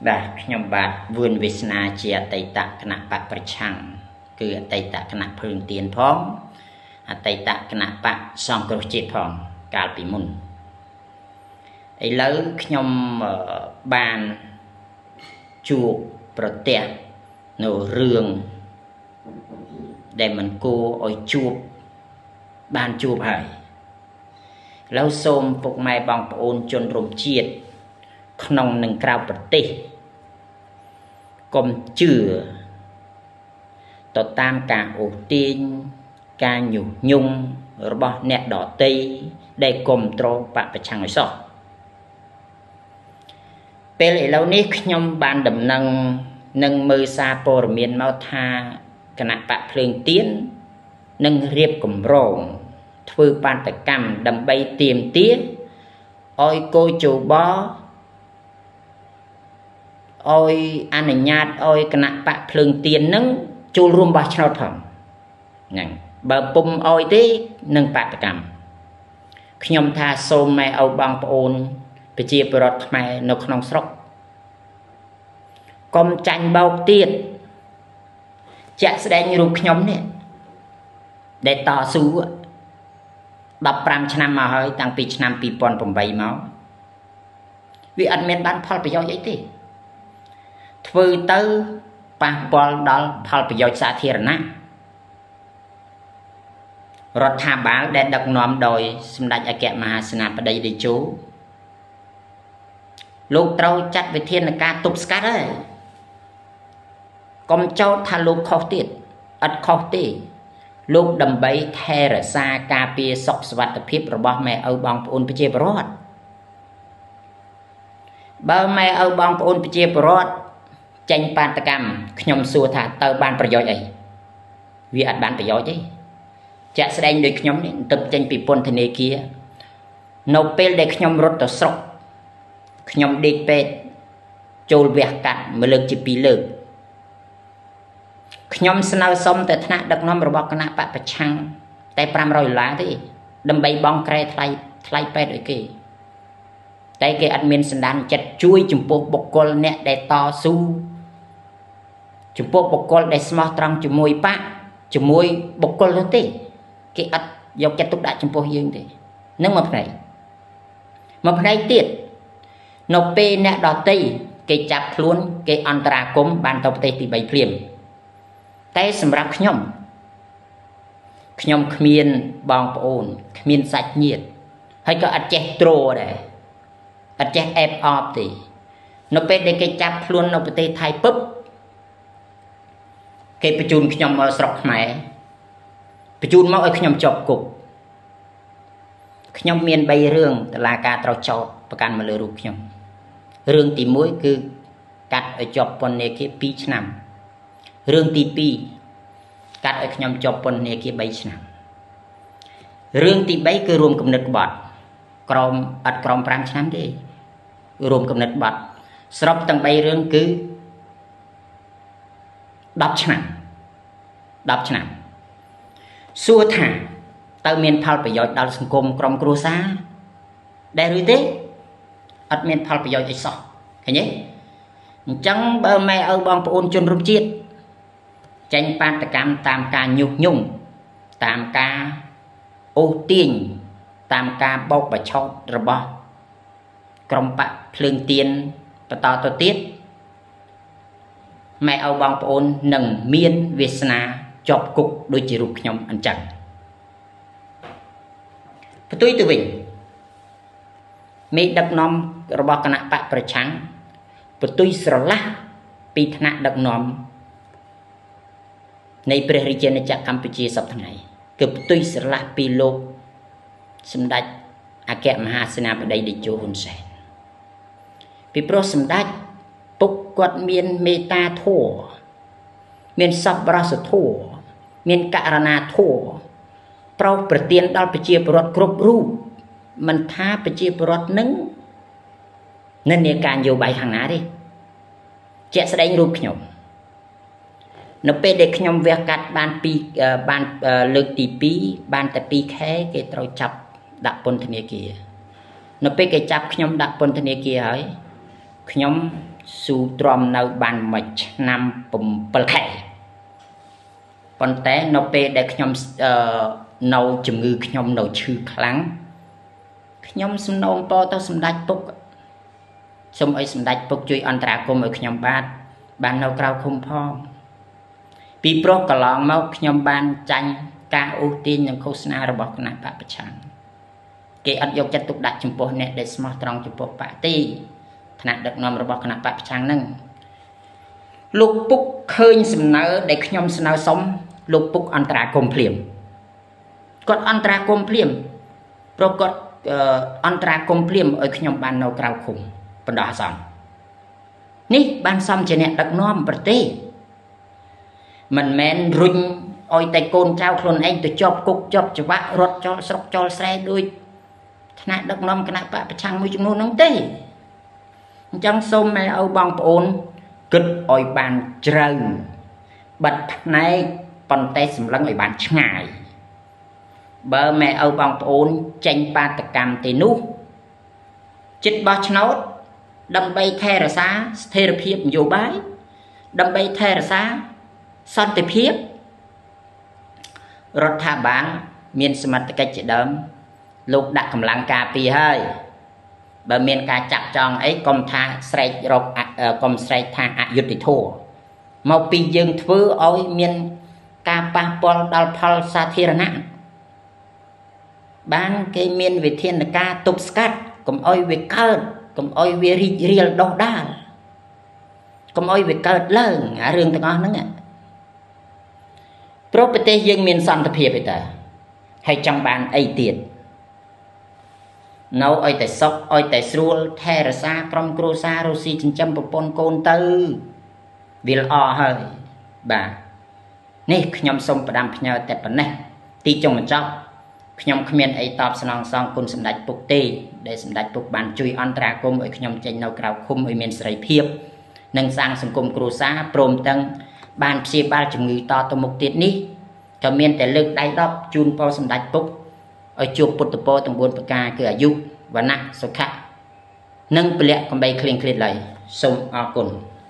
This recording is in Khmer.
Bà nhóm bạc vườn Việt Nam chỉ Tây Tạ Kna Bạc Bạch Chăng cứ Tây Tạ Kna Phương Tiền Phong Tây Tạ Kna Bạc Song Cơ Chế Phong Cả Bì Môn ấy lớn nhóm bàn chuộcប្រទះ នៅរឿងដែលមិនគួរឲ្យជួបបានជួបហើយแล้วសូមពុកម៉ែបងប្អូនជនរួមជាតិក្នុងនិងក្រៅប្រទេសកុំជឿទៅតាមការអូសទាញការញុះញង់របស់អ្នកដទៃដែលគ្រប់គ្រងបពប្រឆាំងឲ្យសោះពេលឥឡូវនេះខ្ញុំបានដំណឹងនឹងមើលសារព័ត៌មានមកថាគណៈបកភ្លើងទៀននឹងរៀបគម្រោងធ្វើបាតកម្មដើម្បីទាមទារឲ្យកោជបឲ្យអនុញ្ញាតឲ្យគណៈបកភ្លើងទៀននឹងចូលរួមបោះឆ្នោតផងហ្នឹងបើពុំឲ្យទេនឹងបាតកម្មខ្ញុំថាសូមម៉ែឪបងប្អូនប្រជាពលរដ្ឋខ្មែរនៅក្នុងស្រុកកុំចាញ់បោកទៀតជាក់ស្ដែងរូបខ្ញុំនេះដែលតស៊ូ15ឆ្នាំមកហើយតាំងពីឆ្នាំ2008មកវាអត់មានបានផលប្រយោជន៍អីទេធ្វើទៅប៉ះពាល់ដល់ផលប្រយោជន៍សាធារណៈរដ្ឋាភិបាលដែលដឹកនាំដោយសម្ដេចអគ្គមហាសេនាបតីតេជោលោកត្រូវចាត់វិធានការទប់ស្កាត់ហើយកុំចោទថាលោកខុសទៀតអត់ខុសទេលោកដើម្បីថែរក្សាការពារសុខសុវត្ថិភាពរបស់ម៉ែឪបងប្អូនប្រជាពលរដ្ឋបើម៉ែឪបងប្អូនប្រជាពលរដ្ឋចេញបាតកម្មខ្ញុំសួរថាទៅបានប្រយោជន៍អីវាអត់បានប្រយោជន៍ទេជាក់ស្ដែងដូចខ្ញុំនេះទៅចេញពីពន្ធនាគារនៅពេលដែលខ្ញុំរត់ទៅស្រុកខ្ញុំដេកពេទ្យចូលវះកាត់មួយលើកជា2លើកខ្ញុំស្នើសុំទៅថ្នាក់ដឹកនាំរបស់គណៈបកប្រឆាំងតែ$500ទេដើម្បីបង់ក្រែថ្លៃពេទ្យឲ្យគេតែគេអត់មានសន្តានចិត្តជួយចំពោះបុគ្គលអ្នកដែលតស៊ូចំពោះបុគ្គលដែលស្មោះត្រង់ជាមួយបកជាមួយបុគ្គលនោះទេគេអត់យកចិត្តទុកដាក់ចំពោះយើងទេនឹងមួយផ្នែកទៀតនៅពេលអ្នកដទៃគេចាប់ខ្លួនគេអន្តរាគមន៍បានទៅប្រទេសទី3ភ្លាមតែសម្រាប់ខ្ញុំគ្មានបងប្អូនគ្មានសាច់ញាតិហើយក៏អត់ចេះទ្រដែរអត់ចេះអេបអបទេនៅពេលដែលគេចាប់ខ្លួននៅប្រទេសថៃពឹបគេបញ្ជូនខ្ញុំមកស្រុកខ្មែរបញ្ជូនមកឲ្យខ្ញុំជាប់គុកខ្ញុំមាន3រឿងតុលាការត្រូវចោទប្រកាន់មកលើរូបខ្ញុំរឿងទី1គឺកាត់ឲ្យជាប់ពន្ធនាគារ2ឆ្នាំរឿងទី2កាត់ឲ្យខ្ញុំជាប់ពន្ធនាគារ3ឆ្នាំរឿងទី3គឺរួមគំនិតក្បត់ក្រម5ឆ្នាំទេរួមគំនិតក្បត់ស្របទាំង3រឿងគឺ10ឆ្នាំសួរថាតើមានផលប្រយោជន៍ដល់សង្គមក្រុមគ្រួសារដែរឬទេអត់មានផលប្រយោជន៍អីសោះឃើញទេអញ្ចឹងបើម៉ែឪបងប្អូនជនរួមជាតិចេញបាតកម្មតាមការញុះញង់តាមការអូសទាញតាមការបោកបញ្ឆោតរបស់ក្រុមបកភ្លើងទៀនបន្តទៅទៀតម៉ែឪបងប្អូននឹងមានវាសនាជាប់គុកដូចជារូបខ្ញុំអញ្ចឹងផ្ទុយទៅវិញមេដឹកនាំរបស់គណៈបកប្រឆាំងផ្ទុយស្រឡះពីថ្នាក់ដឹកនាំនៃព្រះរាជាណាចក្រកម្ពុជាសប្តាហ៍ថ្ងៃគឺផ្ទុយស្រឡះពីលោកសម្ដេចអគ្គមហាសេនាបតីតេជោហ៊ុនសែនពីព្រោះសម្ដេចពុកគាត់មានមេត្តាធម៌មានសប្បុរសធម៌មានករណាធម៌ប្រោសប្រទានដល់ប្រជាពលរដ្ឋគ្រប់រូបមិនថាប្រជាពលរដ្ឋនឹងនិន្នាការនយោបាយខាងណាទេជាក់ស្ដែងរូបខ្ញុំនៅពេលដែលខ្ញុំវះកាត់បានលើកទី2បានតែ2ខែគេត្រូវចាប់ដាក់ពន្ធនាគារនៅពេលគេចាប់ខ្ញុំដាក់ពន្ធនាគារហើយខ្ញុំ su trom nâu ban mạch năm bầm khẻ còn té nó pe để nhom nâu chừng ngư nhom nâu chư kháng nhom xâm nâu po tao xâm đạch bốc xâm ấy xâm đạch bốc chui ăn trà cô mới nhom ban nâu cao không phong vì pro cả lòng máu nhom ban tranh ca ưu tiên những khâu sna rồi bọc nạp bạc chẳng cái ănយកចិត្តទុកដាក់ចំពោះអ្នកដែលស្មោះត្រង់ចំពោះបតិថ្នាក់ដឹកនាំរបស់គណៈបព្វឆាំងនឹងលោកពុកឃើញសំណើដែលខ្ញុំស្នើសុំលោកពុកអន្តរាគមភ្លាមគាត់អន្តរាគមភ្លាមព្រោះគាត់អន្តរាគមភ្លាមឲ្យខ្ញុំបាននៅក្រៅឃុំបណ្ដោះអាសន្ននេះបានសំជាអ្នកដឹកនាំប្រទេសមិនមែនរុញឲ្យតែកូនចៅខ្លួនឯងទៅជាប់គុកជាប់ច្បាក់រត់ចោលស្រុកចោលស្រែដូចថ្នាក់ដឹកនាំគណៈបព្វប្រឆាំងមួយចំនួនហ្នឹងទេអញ្ចឹងសូមម៉ែឪបងប្អូនគិតឲ្យបានជ្រៅបិទផ្នែកប៉ុន្តែសម្លឹងឲ្យបានឆ្ងាយបើម៉ែឪបងប្អូនចេញបាតកម្មទេនោះចិត្តបោះឆ្នោតដើម្បីថែរក្សាស្ថិរភាពនយោបាយដើម្បីថែរក្សាសន្តិភាពរដ្ឋាភិបាលមានសមត្ថកិច្ចជាដើមលោកដាក់កម្លាំងការពារហើយបើមានការចាក់ចង់អីកុំថាស្រែករកកុំស្រែកថាអយុត្តិធម៌មកពីយើងធ្វើឲ្យមានការប៉ះពាល់ដល់ផលសាធារណៈបានគេមានវិធានការទប់ស្កាត់កុំឲ្យវាកើតកុំឲ្យវារីករាលដុះដាលកុំឲ្យវាកើតឡើងអារឿងទាំងអស់ហ្នឹងព្រោះប្រទេសយើងមានសន្តិភាពឯតាហើយចង់បានអីទៀតនៅឲ្យតែសុខឲ្យតែស្រួលថែរក្សាក្រុមគ្រួសាររស់ស៊ីចិញ្ចឹមប្រពន្ធកូនទៅវាល្អហើយបាទនេះខ្ញុំសូមផ្ដាំផ្ញើតែប៉ុណ្ណេះទីចុងបញ្ចប់ខ្ញុំគ្មានអីតបស្នងសងគុណសម្ដេចពុកទេដែលសម្ដេចពុកបានជួយអន្តរាគមន៍ឲ្យខ្ញុំចេញនៅក្រៅឃុំឲ្យមានសេរីភាពនិងសាងសង្គមគ្រួសារព្រមទាំងបានព្យាបាលជំងឺតទៅមុខទៀតនេះក៏មានតែលើកដៃ10ជូនពរសម្ដេចពុកឲ្យជួបពុទ្ធពរទាំង4ប្រការគឺអាយុវណ្ណៈសុខៈនិងពលៈកំបីគ្លៀងគ្លាតឡើយសូមអរគុណ